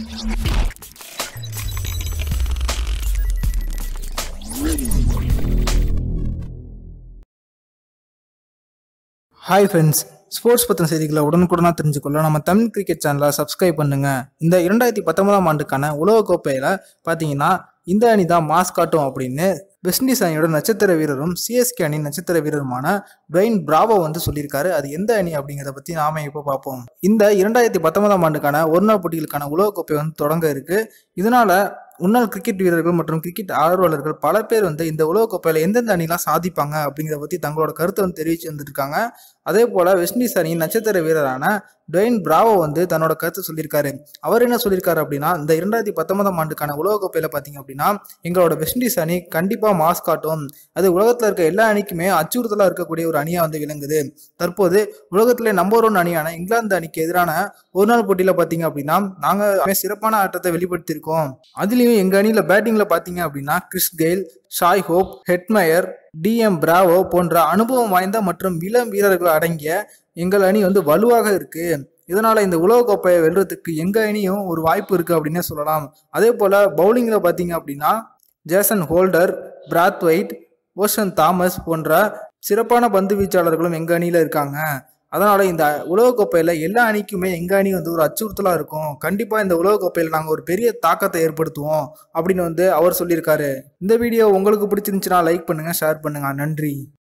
Hi friends, sports பற்றின செய்திகளை உடனுக்குடனாக தெரிஞ்சுக்கொள்ள நம்ம தமிழ் கிரிக்கெட் சேனலை சப்ஸ்கிரைப் பண்ணுங்க. இந்த 2019ஆம் ஆண்டுக்கான உலகக்கோப்பையில் பார்த்தீங்கன்னா இந்த அணி தான் மாஸ் காட்டும் அப்படின்னு வெஸ்ட் இண்டீஸ் அணியோட நட்சத்திர வீரரும் சிஎஸ்கே அணியின் நட்சத்திர வீரருமான டுவைன் பிராவோ சொல்லியிருக்காரு. அது எந்த அணி அப்படிங்கிறத பற்றி நாம இப்போ பார்ப்போம். இந்த 2019ஆம் ஆண்டுக்கான ஒருநாள் போட்டிகளுக்கான உலகக்கோப்பை தொடங்க இருக்கு. இதனால முன்னாள் கிரிக்கெட் வீரர்கள் மற்றும் கிரிக்கெட் ஆர்வலர்கள் பல பேர் இந்த உலகக்கோப்பையில எந்தெந்த அணிலாம் சாதிப்பாங்க அப்படிங்கிறத பற்றி தங்களோட கருத்தை தெரிவிச்சு வந்துருக்காங்க. அதே போல வெஸ்ட் இண்டீஸ் அணியின் நட்சத்திர வீரரான டுவைன் பிராவோ தன்னோட கருத்தை சொல்லியிருக்காரு. அவர் என்ன சொல்லியிருக்காரு அப்படின்னா, இந்த 2019ஆம் ஆண்டுக்கான உலகக்கோப்பையில பார்த்தீங்க அப்படின்னா எங்களோட வெஸ்ட் இண்டீஸ் அணி கண்டிப்பா மாஸ் காட்டும். அது உலகத்துல இருக்க எல்லா அணிக்குமே அச்சுறுத்தலா இருக்கக்கூடிய ஒரு அணியா விளங்குது. தற்போது உலகத்திலே நம்பர் 1 அணியான இங்கிலாந்து அணிக்கு எதிரான ஒரு நாள் போட்டியில பாத்தீங்க அப்படின்னா நாங்க சிறப்பான ஆட்டத்தை வெளிப்படுத்தியிருக்கோம். அதுலயும் எங்க அணியில பேட்டிங்ல பாத்தீங்க அப்படின்னா Chris Gayle, Shai Hope, Hetmyer, DM Bravo போன்ற அனுபவம் வாய்ந்த மற்றும் இளம் வீரர்கள் அடங்கிய எங்கள் அணி வலுவாக இருக்கு. இதனால இந்த உலகக்கோப்பையை வெல்றதுக்கு எங்க அணியும் ஒரு வாய்ப்பு இருக்கு அப்படின்னே சொல்லலாம். அதே போல பவுலிங்ல பாத்தீங்க அப்படின்னா Jason Holder, Brathwaite, Oshane Thomas போன்ற சிறப்பான பந்து வீச்சாளர்களும் எங்க அணியில இருக்காங்க. அதனால இந்த உலகக்கோப்பையில எல்லா அணிக்குமே எங்க அணி ஒரு அச்சுறுத்தலா இருக்கும். கண்டிப்பா இந்த உலகக்கோப்பையில நாங்க ஒரு பெரிய தாக்கத்தை ஏற்படுத்துவோம் அப்படின்னு அவர் சொல்லியிருக்காரு. இந்த வீடியோ உங்களுக்கு பிடிச்சிருந்துச்சுன்னா லைக் பண்ணுங்க, ஷேர் பண்ணுங்க. நன்றி.